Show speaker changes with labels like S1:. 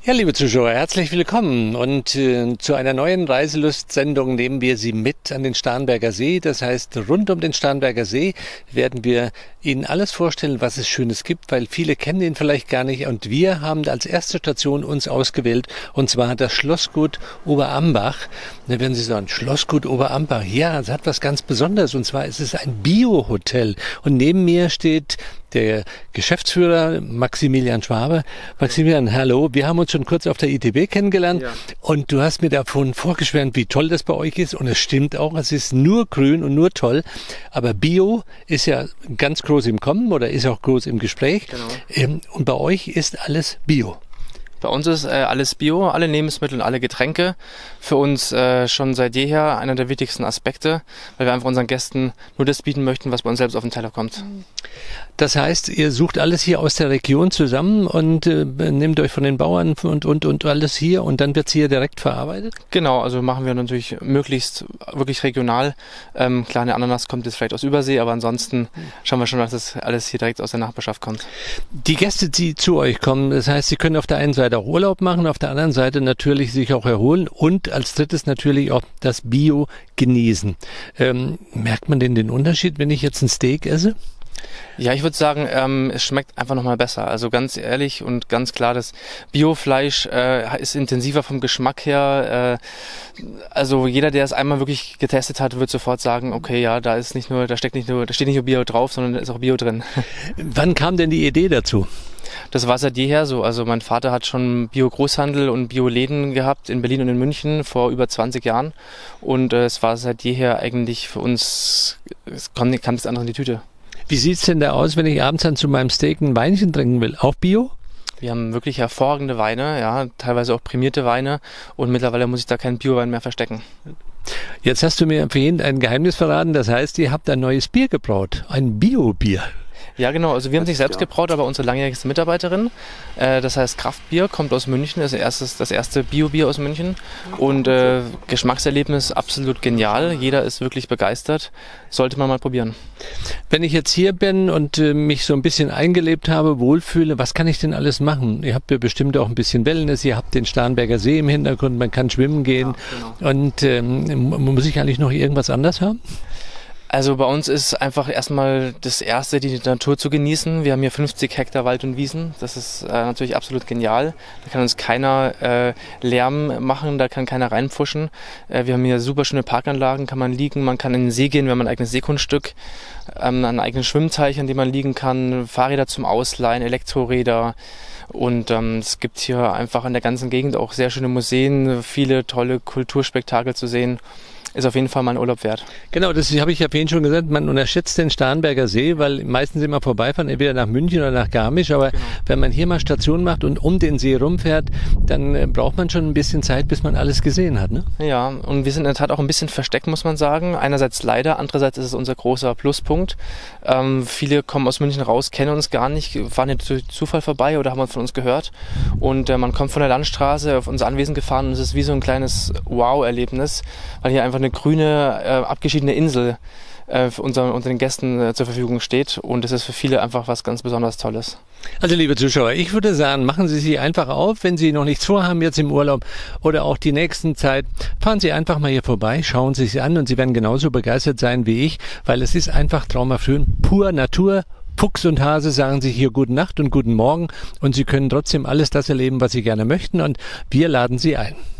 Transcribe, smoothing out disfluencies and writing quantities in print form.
S1: Ja, liebe Zuschauer, herzlich willkommen und zu einer neuen Reiselust-Sendung nehmen wir Sie mit an den Starnberger See. Das heißt, rund um den Starnberger See werden wir Ihnen alles vorstellen, was es Schönes gibt, weil viele kennen ihn vielleicht gar nicht. Und wir haben als erste Station uns ausgewählt, und zwar das Schlossgut Oberambach. Da werden Sie sagen, Schlossgut Oberambach, ja, es hat was ganz Besonderes, und zwar ist es ein Bio-Hotel. Und neben mir steht der Geschäftsführer Maximilian Schwabe. Maximilian, hallo. Wir haben uns schon kurz auf der ITB kennengelernt, ja. Und du hast mir davon vorgeschwärmt, wie toll das bei euch ist. Und es stimmt auch, es ist nur grün und nur toll. Aber Bio ist ja ganz groß im Kommen oder ist auch groß im Gespräch. Genau. Und bei euch ist alles Bio.
S2: Bei uns ist alles Bio, alle Lebensmittel und alle Getränke. Für uns schon seit jeher einer der wichtigsten Aspekte, weil wir einfach unseren Gästen nur das bieten möchten, was bei uns selbst auf den Teller kommt.
S1: Das heißt, ihr sucht alles hier aus der Region zusammen und nehmt euch von den Bauern und alles hier und dann wird es hier direkt verarbeitet?
S2: Genau, also machen wir natürlich möglichst wirklich regional. Klar, eine Ananas kommt jetzt vielleicht aus Übersee, aber ansonsten schauen wir schon, dass das alles hier direkt aus der Nachbarschaft kommt.
S1: Die Gäste, die zu euch kommen, das heißt, sie können auf der einen Seite auch Urlaub machen, auf der anderen Seite natürlich sich auch erholen und als drittes natürlich auch das Bio genießen. Merkt man denn den Unterschied, wenn ich jetzt ein Steak esse?
S2: Ja, ich würde sagen, es schmeckt einfach nochmal besser. Also ganz ehrlich und ganz klar, das Biofleisch ist intensiver vom Geschmack her. Also jeder, der es einmal wirklich getestet hat, wird sofort sagen, okay, ja, da steht nicht nur Bio drauf, sondern da ist auch Bio drin.
S1: Wann kam denn die Idee dazu?
S2: Das war seit jeher so. Also mein Vater hat schon Bio-Großhandel und Bio-Läden gehabt in Berlin und in München vor über 20 Jahren. Und es war seit jeher eigentlich für uns, es kam nichts anderes in die Tüte.
S1: Wie sieht's denn da aus, wenn ich abends dann zu meinem Steak ein Weinchen trinken will? Auch Bio?
S2: Wir haben wirklich hervorragende Weine, ja, teilweise auch prämierte Weine. Und mittlerweile muss ich da keinen Bio-Wein mehr verstecken.
S1: Jetzt hast du mir vorhin ein Geheimnis verraten. Das heißt, ihr habt ein neues Bier gebraut. Ein Bio-Bier.
S2: Ja, genau. Also wir haben es nicht selbst gebraut, aber unsere langjährigste Mitarbeiterin. Das heißt, Kraftbier kommt aus München, ist das erste Bio-Bier aus München. Und Geschmackserlebnis absolut genial. Jeder ist wirklich begeistert. Sollte man mal probieren.
S1: Wenn ich jetzt hier bin und mich so ein bisschen eingelebt habe, wohlfühle, was kann ich denn alles machen? Ihr habt ja bestimmt auch ein bisschen Wellness, ihr habt den Starnberger See im Hintergrund, man kann schwimmen gehen. Ja, genau. Und muss ich eigentlich noch irgendwas anderes haben?
S2: Also bei uns ist einfach erstmal das Erste, die Natur zu genießen. Wir haben hier 50 Hektar Wald und Wiesen. Das ist natürlich absolut genial. Da kann uns keiner Lärm machen, da kann keiner reinpfuschen. Wir haben hier super schöne Parkanlagen, kann man liegen, man kann in den See gehen, wir haben ein eigenes Seegrundstück, einen eigenen Schwimmteich, an dem man liegen kann, Fahrräder zum Ausleihen, Elektroräder. Und es gibt hier einfach in der ganzen Gegend auch sehr schöne Museen, viele tolle Kulturspektakel zu sehen. Ist auf jeden Fall mal ein Urlaub wert.
S1: Genau, das habe ich ja vorhin schon gesagt, man unterschätzt den Starnberger See, weil meistens immer vorbeifahren, entweder nach München oder nach Garmisch, aber genau, wenn man hier mal Station macht und um den See rumfährt, dann braucht man schon ein bisschen Zeit, bis man alles gesehen hat, ne?
S2: Ja, und wir sind in der Tat auch ein bisschen versteckt, muss man sagen. Einerseits leider, andererseits ist es unser großer Pluspunkt. Viele kommen aus München raus, kennen uns gar nicht, fahren hier durch Zufall vorbei oder haben von uns gehört. Und man kommt von der Landstraße auf unser Anwesen gefahren und es ist wie so ein kleines Wow-Erlebnis, weil hier einfach eine grüne, abgeschiedene Insel für unseren Gästen zur Verfügung steht. Und das ist für viele einfach was ganz besonders Tolles.
S1: Also liebe Zuschauer, ich würde sagen, machen Sie sich einfach auf, wenn Sie noch nichts vorhaben jetzt im Urlaub oder auch die nächsten Zeit. Fahren Sie einfach mal hier vorbei, schauen Sie sich an und Sie werden genauso begeistert sein wie ich, weil es ist einfach traumhaft schön, pur Natur. Fuchs und Hase sagen sich hier gute Nacht und guten Morgen und Sie können trotzdem alles das erleben, was Sie gerne möchten und wir laden Sie ein.